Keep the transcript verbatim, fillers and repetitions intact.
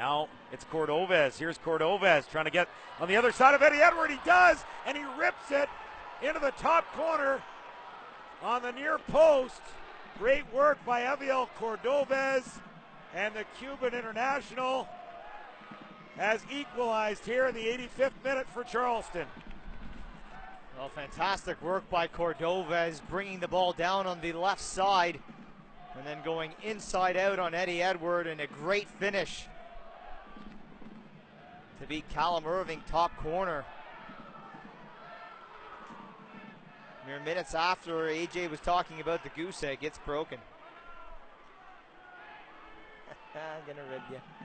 Now it's Cordoves. Here's Cordoves trying to get on the other side of Eddie Edward. He does, and he rips it into the top corner on the near post. Great work by Heviel Cordoves, and the Cuban international has equalized here in the eighty-fifth minute for Charleston. Well, fantastic work by Cordoves, bringing the ball down on the left side and then going inside out on Eddie Edward, and a great finish to beat Callum Irving top corner. Mere minutes after A J was talking about the goose egg, it's broken. I'm gonna rib you.